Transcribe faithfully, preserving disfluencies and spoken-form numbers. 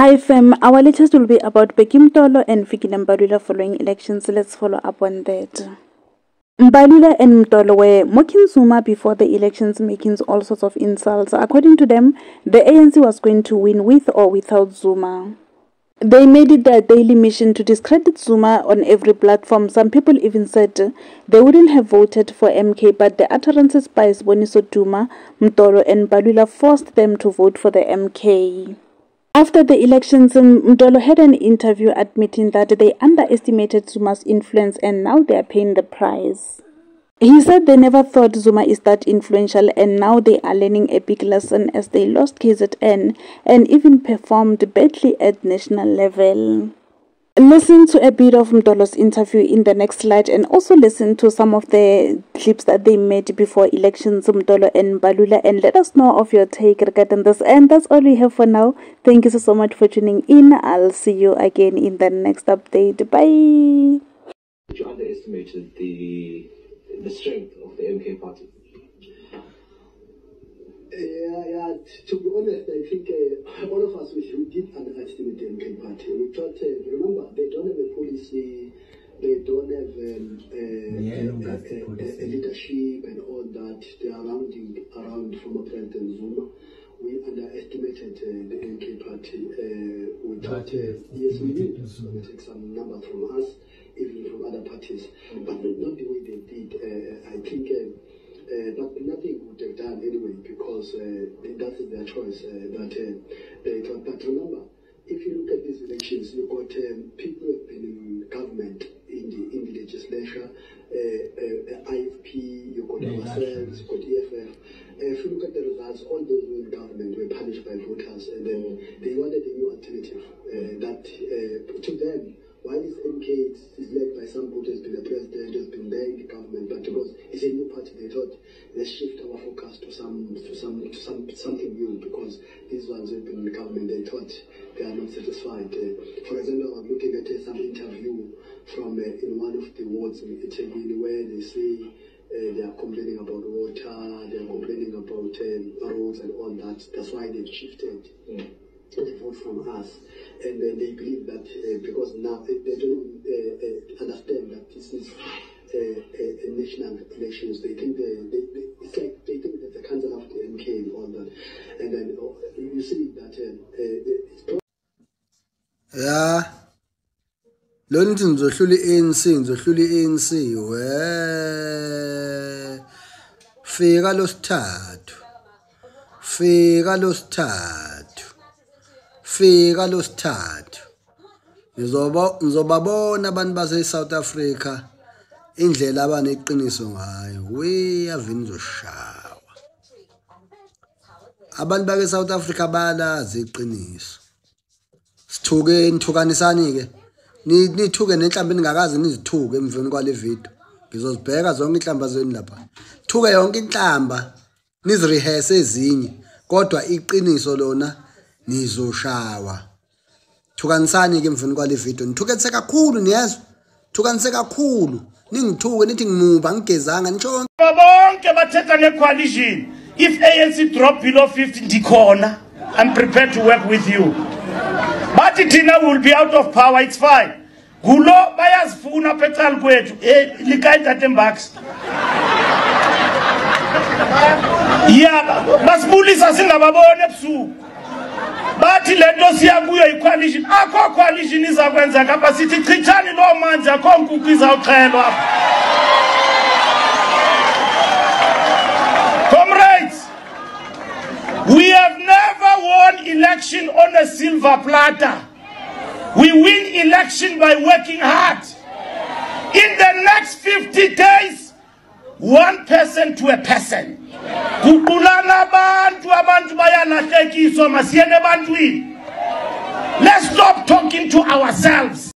Hi fam, our latest will be about Mtolo and Mbalula following elections. Let's follow up on that. Mbalula and Mtolo were mocking Zuma before the elections, making all sorts of insults. According to them, the A N C was going to win with or without Zuma. They made it their daily mission to discredit Zuma on every platform. Some people even said they wouldn't have voted for M K, but the utterances by Zuma, Mtolo and Mbalula forced them to vote for the M K. After the elections, Mtolo had an interview admitting that they underestimated Zuma's influence and now they are paying the price. He said they never thought Zuma is that influential and now they are learning a big lesson as they lost K Z N and even performed badly at national level. Listen to a bit of Mtolo's interview in the next slide and also listen to some of the clips that they made before elections, Mtolo and Mbalula, and let us know of your take regarding this. And that's all we have for now. Thank you so, so much for tuning in. I'll see you again in the next update. Bye. You underestimated the the strength of the M K party. Yeah, yeah. To be honest, I think uh, all of us we, we did underestimate the M K party. We thought, uh, remember, they don't have a policy, they don't have um, uh, yeah, a, a, a, a leadership and all that. They are rounding around former President Zuma. We underestimated uh, the M K party. Uh, we thought, uh, yes, we did. So we take some numbers from us, even from other parties, mm-hmm. but not the way they did. Uh, I think. Uh, Uh, but nothing would have done anyway because uh, that is their choice. Uh, that uh, they thought. But remember, if you look at these elections, you've got um, people who have been in government, in the in the legislature, uh, uh, I F P, you've got yeah, ourselves, you've got E F F. Uh, if you look at the results, all those who were in government were punished by voters, and then they wanted a new alternative uh, that uh, to them. While this M K is led by some voters, been the president, has been there in the government, but because it's a new party, they thought let's shift our focus to some to some to some something new because these ones who've been in the government, they thought they are not satisfied. Uh, for example, I'm looking at uh, some interview from uh, in one of the wards in Italy where they say uh, they are complaining about water, they are complaining about um, roads and all that. That's why they've shifted. Mm. They vote from us, and uh, they believe that uh, because now uh, they don't uh, uh, understand that this is uh, uh, national elections. They think they, they, they it's like they think that the council of the M K and all that, and then uh, you see that uh, uh, it's yeah. Lonti ngizohlula i-A N C ngizohlula i-A N C we fika losithathu fika losithathu fika losithathu ngizoba ngizobabona abantu base South Africa indlela abaneqiniso ngayo we yavini zoshawa abantu bake South Africa balazi iqiniso sithuke nithukanisani ke nithuke nenhlamba ningakazi nizithuke emveni kwale video ngizozibheka zonke inhlamba zenu lapha thuke yonke inhlamba nizirehearse ezinye kodwa iqiniso lona nizoshawa thukanisani ke emveni kwale video nithuketse kakhulu niyezwa thukanise kakhulu ningithuke nithi ngimuba ngigezanga nitsho bonke bathetha ngecoalition if A N C drop below fifty ndikhona I'm prepared to work with you but thina will be out of power it's fine gulo bayazifuna petal kwethu eh likaita tembaks yeah basibulisa singababone ebusuku bathi lento siyakuyo icoalition akho coalition izakwenza ngapha sithi chithani lo manje akho nkukhu izawuxhelwa comrades we have never won election on a silver platter we win election by working hard in the next fifty days one person to a person kuqulana abantu abantu bayalahlekiswa masiyene ebantwini let's stop talking to ourselves